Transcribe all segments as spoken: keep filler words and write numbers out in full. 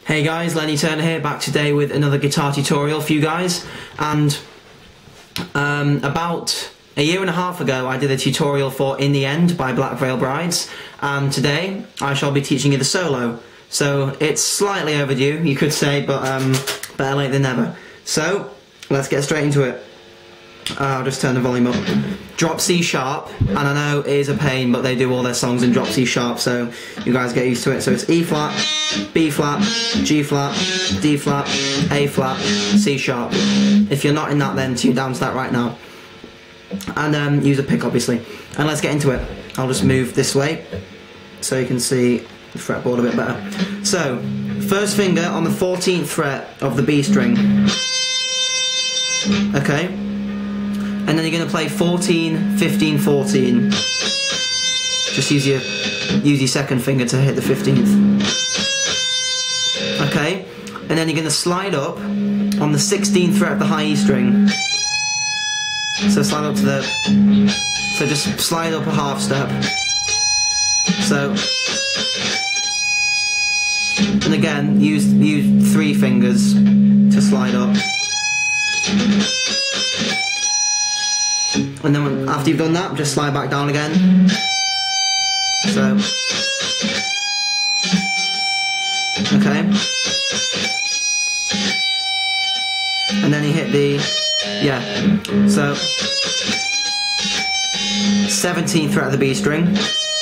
Hey guys, Lenny Turner here, back today with another guitar tutorial for you guys. And um, about a year and a half ago I did a tutorial for In the End by Black Veil Brides, and today I shall be teaching you the solo. So it's slightly overdue, you could say, but um, better late than never. So let's get straight into it. Uh, I'll just turn the volume up. Drop C sharp, and I know it is a pain, but they do all their songs in drop C sharp, so you guys get used to it. So it's E flat, B flat, G flat, D flat, A flat, C sharp. If you're not in that, then tune down to that right now. And um, use a pick, obviously. And let's get into it. I'll just move this way so you can see the fretboard a bit better. So, first finger on the fourteenth fret of the B string. Okay. And then you're going to play fourteen, fifteen, fourteen. Just use your, use your second finger to hit the fifteenth. Okay, and then you're going to slide up on the sixteenth fret of the high E string. So slide up to the, so just slide up a half step. So, and again, use, use three fingers to slide up. And then when, after you've done that, just slide back down again. So, okay. And then you hit the, yeah, so, seventeenth fret of the B string.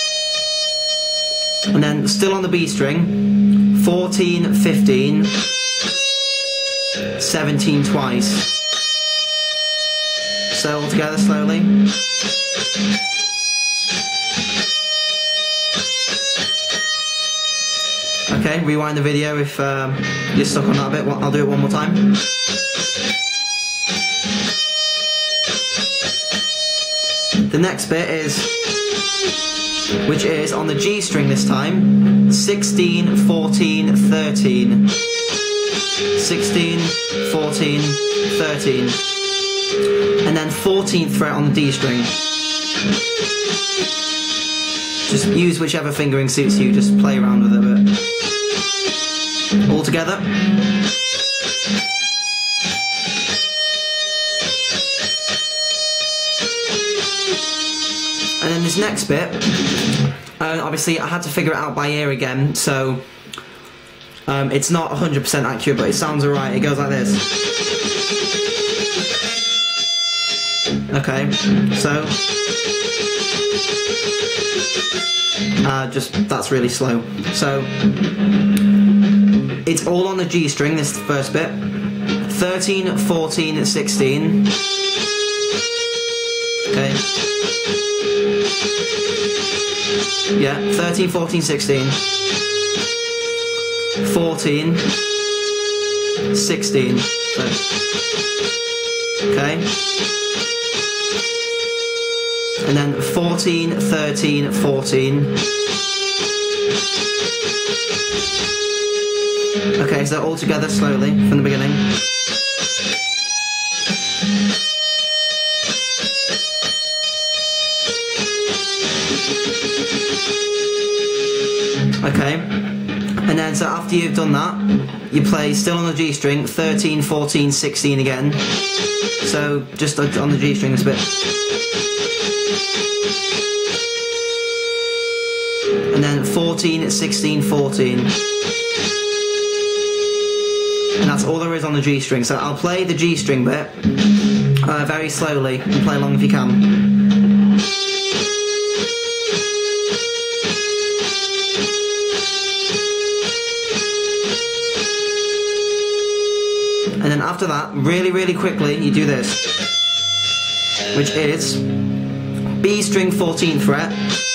And then still on the B string, fourteen, fifteen, seventeen twice. So all together slowly. Okay, rewind the video if um, you're stuck on that bit. I'll do it one more time. The next bit is, which is on the G string this time, sixteen, fourteen, thirteen. sixteen, fourteen, thirteen. And then fourteenth fret on the D string. Just use whichever fingering suits you, just play around with it a bit. All together. And then this next bit, uh, obviously I had to figure it out by ear again, so um, it's not one hundred percent accurate, but it sounds alright. It goes like this. Okay, so uh, just that's really slow. So it's all on the G string, this first bit. thirteen, fourteen, sixteen. Okay. Yeah, thirteen, fourteen, sixteen. fourteen, sixteen. So, okay. And then fourteen, thirteen, fourteen. Okay, so all together slowly from the beginning. Okay, and then so after you've done that, you play still on the G string, thirteen, fourteen, sixteen again. So just on the G string this bit. And then fourteen, sixteen, fourteen. And that's all there is on the G string. So I'll play the G string bit uh, very slowly, and play along if you can. And then after that, really, really quickly, you do this, which is B string fourteenth fret,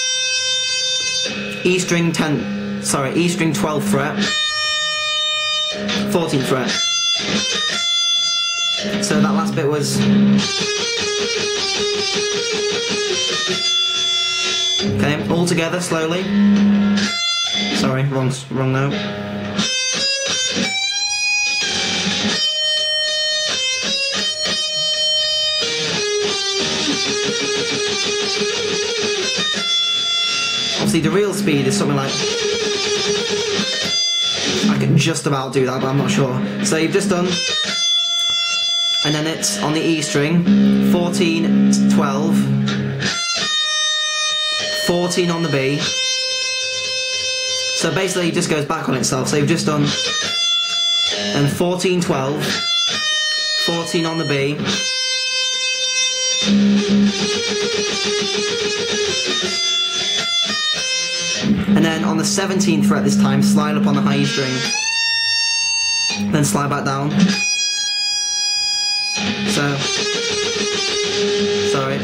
E string ten, sorry, E string twelfth fret, fourteenth fret. So that last bit was, okay, all together slowly. Sorry, wrong, wrong note. Obviously the real speed is something like, like just about do that, but I'm not sure. So you've just done, and then it's on the E string, fourteen, twelve, fourteen on the B. So basically it just goes back on itself. So you've just done, and fourteen, twelve, fourteen on the B. And then on the seventeenth fret this time, slide up on the high E string. Then slide back down. So, sorry.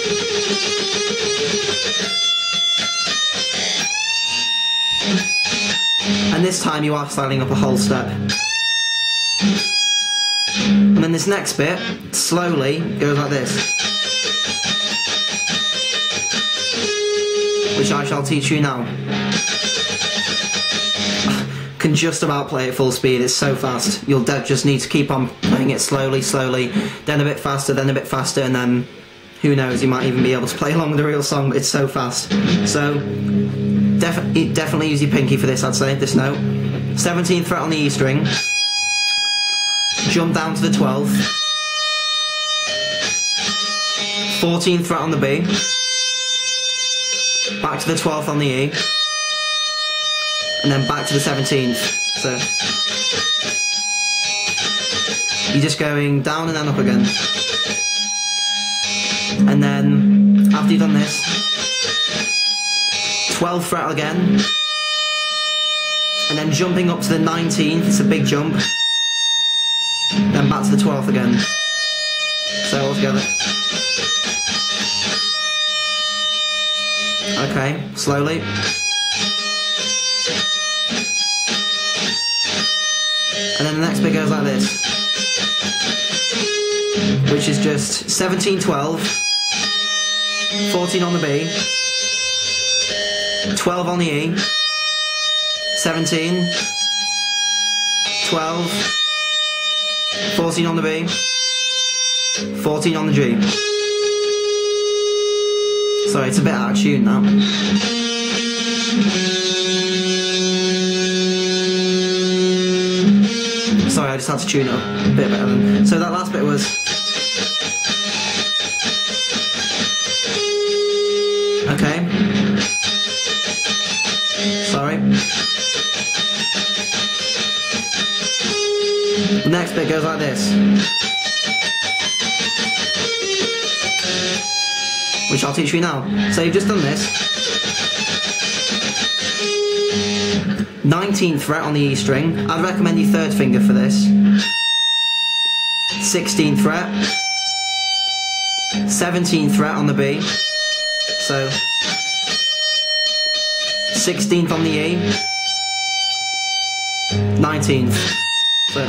And this time you are sliding up a whole step. And then this next bit, slowly, goes like this. Which I shall teach you now. Can just about play at full speed, it's so fast. You'll just need to keep on playing it slowly, slowly, then a bit faster, then a bit faster, and then who knows, you might even be able to play along with the real song, but it's so fast. So, def definitely use your pinky for this, I'd say, this note. seventeenth fret on the E string, jump down to the twelfth, fourteenth fret on the B, back to the twelfth on the E, and then back to the seventeenth. So you're just going down and then up again. And then after you've done this, twelfth fret again, and then jumping up to the nineteenth, it's a big jump, then back to the twelfth again. So all together. Okay, slowly. And then the next bit goes like this, which is just seventeen, twelve, fourteen on the B, twelve on the E, seventeen, twelve, fourteen on the B, fourteen on the G. Sorry, it's a bit out of tune now. Sorry, I just had to tune it up a bit better than... So that last bit was... Okay. Sorry. The next bit goes like this, which I'll teach you now. So you've just done this. nineteenth fret on the E string. I'd recommend your third finger for this. sixteenth fret. seventeenth fret on the B. So sixteenth on the E. nineteenth. So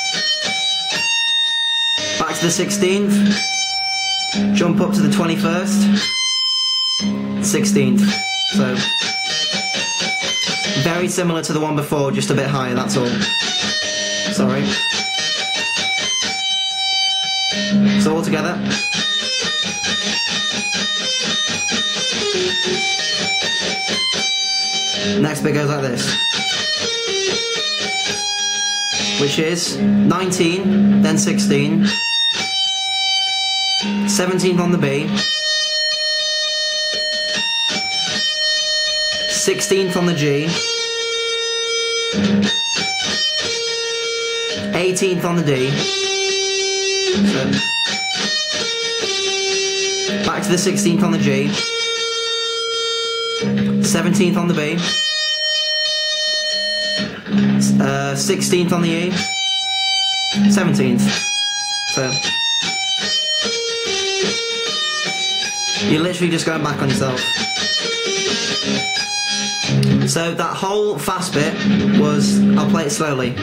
back to the sixteenth. Jump up to the twenty-first. sixteenth. So very similar to the one before, just a bit higher, that's all. Sorry. So all together. Next bit goes like this, which is nineteen, then sixteen, seventeenth on the B, sixteenth on the G, eighteenth on the D, so back to the sixteenth on the G, seventeenth on the B, uh, sixteenth on the E, seventeenth, so you're literally just going back on yourself. So that whole fast bit was, I'll play it slowly.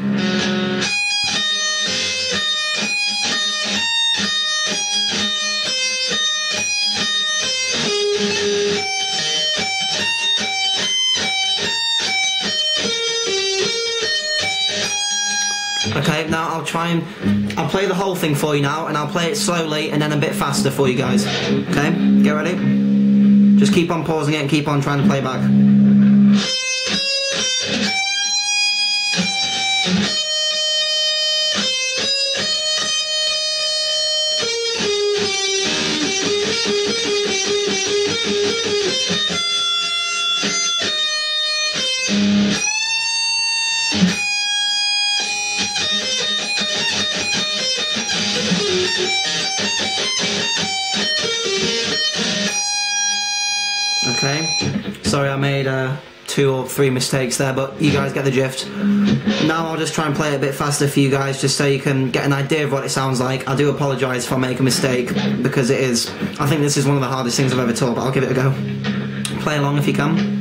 Okay, now I'll try and, I'll play the whole thing for you now, and I'll play it slowly and then a bit faster for you guys. Okay, get ready? Just keep on pausing it and keep on trying to play back. Okay, sorry I made uh, two or three mistakes there, but you guys get the gist. Now I'll just try and play it a bit faster for you guys, just so you can get an idea of what it sounds like. I do apologise if I make a mistake, because it is, I think this is one of the hardest things I've ever taught, but I'll give it a go. Play along if you can.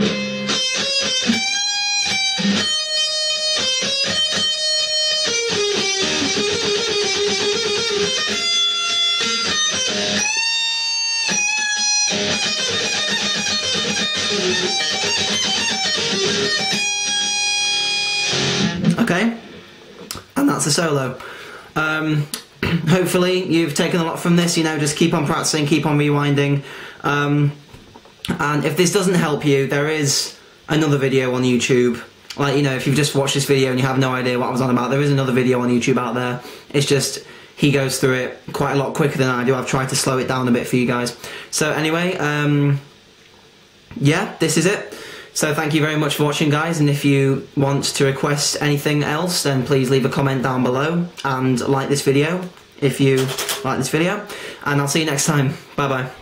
Okay, and that's the solo. Um, hopefully you've taken a lot from this, you know, just keep on practicing, keep on rewinding. Um, and if this doesn't help you, there is another video on YouTube. Like, you know, if you've just watched this video and you have no idea what I was on about, there is another video on YouTube out there. It's just, he goes through it quite a lot quicker than I do. I've tried to slow it down a bit for you guys. So anyway, um, yeah, this is it. So thank you very much for watching, guys, and if you want to request anything else, then please leave a comment down below and like this video if you like this video, and I'll see you next time. Bye bye.